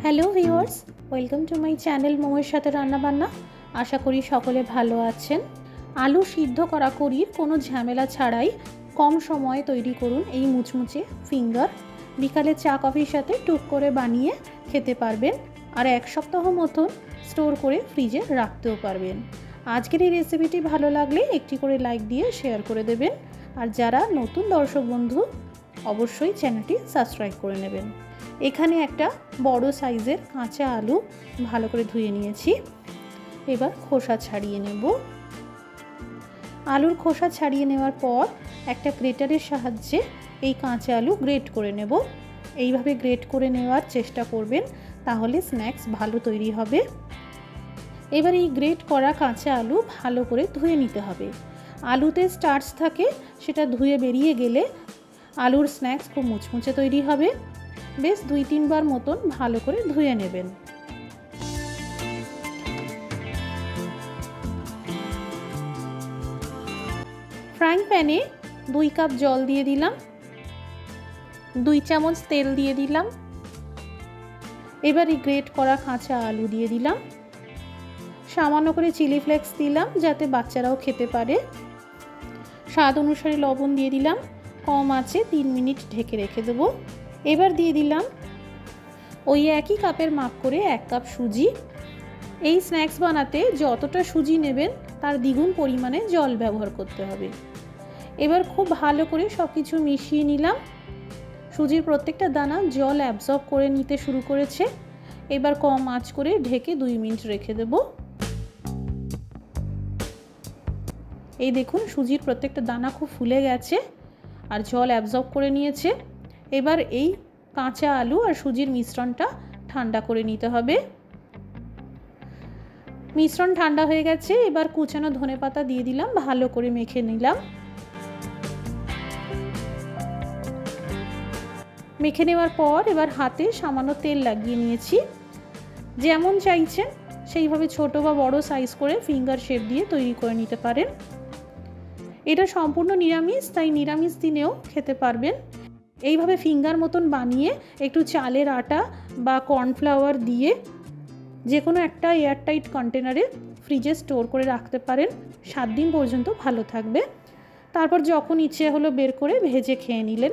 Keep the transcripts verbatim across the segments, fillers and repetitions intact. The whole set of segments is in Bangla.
Hello viewers, welcome to my channel মোমের সাথে রান্নাবান্না। আশা করি সকলে ভালো আছেন। আলু সিদ্ধ করা করির কোনো ঝামেলা ছাড়াই কম সময়ে তৈরি করুন এই মুচমুচে ফিঙ্গার। বিকালে চা কফির সাথে টুক করে বানিয়ে খেতে পারবেন, আর এক সপ্তাহ মতন স্টোর করে ফ্রিজে রাখতেও পারবেন। আজকের এই রেসিপিটি ভালো লাগলে একটি করে লাইক দিয়ে শেয়ার করে দেবেন, আর যারা নতুন দর্শক বন্ধু অবশ্যই চ্যানেলটি সাবস্ক্রাইব করে নেবেন। এখানে একটা বড় সাইজের কাঁচা আলু ভালো করে ধুয়ে নিয়েছি। এবার খোসা ছাড়িয়ে নেব। আলুর খোসা ছাড়িয়ে নেওয়ার পর একটা গ্রেটারের সাহায্যে এই কাঁচা আলু গ্রেট করে নেব। এইভাবে গ্রেট করে নেওয়ার চেষ্টা করবেন, তাহলে স্ন্যাক্স ভালো তৈরি হবে। এবার এই গ্রেট করা কাঁচা আলু ভালো করে ধুয়ে নিতে হবে। আলুতে স্টার্চ থাকে, সেটা ধুয়ে বেরিয়ে গেলে আলুর স্ন্যাক্স খুব মুচমুচে তৈরি হবে। বেশ দুই তিনবার মতন ভালো করে ধুয়ে নেবেন। ফ্রাইং প্যানে দুই কাপ জল দিয়ে দিলাম, দুই চামচ তেল দিয়ে দিলাম। এবার এই গ্রেট করা কাঁচা আলু দিয়ে দিলাম, সামান্য করে চিলি ফ্লেক্স দিলাম যাতে বাচ্চারাও খেতে পারে। স্বাদ অনুসারে লবণ দিয়ে দিলাম। কম আঁচে তিন মিনিট ঢেকে রেখে দেবো। এবার দিয়ে দিলাম ওই একই কাপের মাপ করে এক কাপ সুজি। এই স্ন্যাক্স বানাতে যতটা সুজি নেবেন তার দ্বিগুণ পরিমাণে জল ব্যবহার করতে হবে। এবার খুব ভালো করে সব কিছু মিশিয়ে নিলাম। সুজির প্রত্যেকটা দানা জল অ্যাবজর্ব করে নিতে শুরু করেছে। এবার কম আঁচ করে ঢেকে দুই মিনিট রেখে দেব। এই দেখুন, সুজির প্রত্যেকটা দানা খুব ফুলে গেছে আর জল অ্যাবজর্ব করে নিয়েছে। এবার এই কাঁচা আলু আর সুজির মিশ্রণটা ঠান্ডা করে নিতে হবে। মিশ্রণ ঠান্ডা হয়ে গেছে। এবার কুচানো ধনেপাতা দিয়ে দিলাম, ভালো করে মেখে নিলাম। মেখে নেওয়ার পর এবার হাতে সামান্য তেল লাগিয়ে নিয়েছি। যেমন চাইছেন সেইভাবে ছোট বা বড় সাইজ করে ফিঙ্গার শেপ দিয়ে তৈরি করে নিতে পারেন। এটা সম্পূর্ণ নিরামিষ, তাই নিরামিষ দিনেও খেতে পারবেন। এইভাবে ফিঙ্গার মতন বানিয়ে একটু চালের আটা বা কর্নফ্লাওয়ার দিয়ে যে কোনো একটা এয়ারটাইট কন্টেনারে ফ্রিজে স্টোর করে রাখতে পারেন। সাত দিন পর্যন্ত ভালো থাকবে। তারপর যখন ইচ্ছে হলো বের করে ভেজে খেয়ে নিলেন।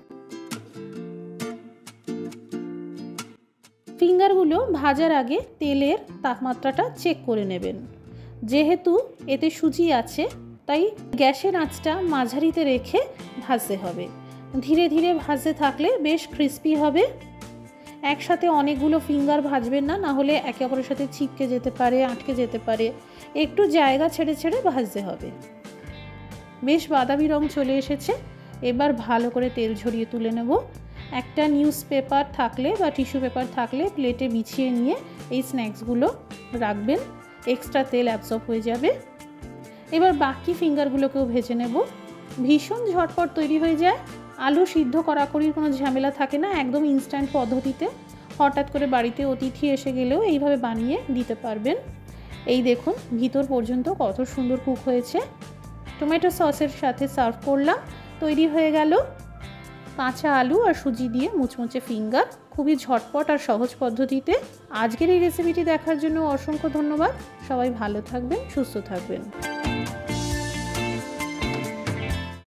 ফিঙ্গারগুলো ভাজার আগে তেলের তাপমাত্রাটা চেক করে নেবেন। যেহেতু এতে সুজি আছে, তাই গ্যাসের আঁচটা মাঝারিতে রেখে ভাজতে হবে। ধীরে ধীরে ভাজতে থাকলে বেশ ক্রিস্পি হবে। একসাথে অনেকগুলো ফিঙ্গার ভাজবেন না, না হলে একে অপরের সাথে ছিটকে যেতে পারে, আটকে যেতে পারে। একটু জায়গা ছেড়ে ছেড়ে ভাজতে হবে। বেশ বাদামি রং চলে এসেছে। এবার ভালো করে তেল ঝরিয়ে তুলে নেব। একটা নিউজ পেপার থাকলে বা টিস্যু পেপার থাকলে প্লেটে বিছিয়ে নিয়ে এই স্ন্যাক্সগুলো রাখবেন, এক্সট্রা তেল অ্যাবজর্ব হয়ে যাবে। এবার বাকি ফিঙ্গারগুলোকেও ভেজে নেব। ভীষণ ঝটপট তৈরি হয়ে যায়। আলু সিদ্ধ করাকরির কোনো ঝামেলা থাকে না, একদম ইনস্ট্যান্ট পদ্ধতিতে। হঠাৎ করে বাড়িতে অতিথি এসে গেলেও এইভাবে বানিয়ে দিতে পারবেন। এই দেখুন, ভিতর পর্যন্ত কত সুন্দর কুক হয়েছে। টমেটো সসের সাথে সার্ভ করলাম। তৈরি হয়ে গেল কাঁচা আলু আর সুজি দিয়ে মুচমুচে ফিঙ্গার, খুবই ঝটপট আর সহজ পদ্ধতিতে। আজকের এই রেসিপিটি দেখার জন্য অসংখ্য ধন্যবাদ। সবাই ভালো থাকবেন, সুস্থ থাকবেন।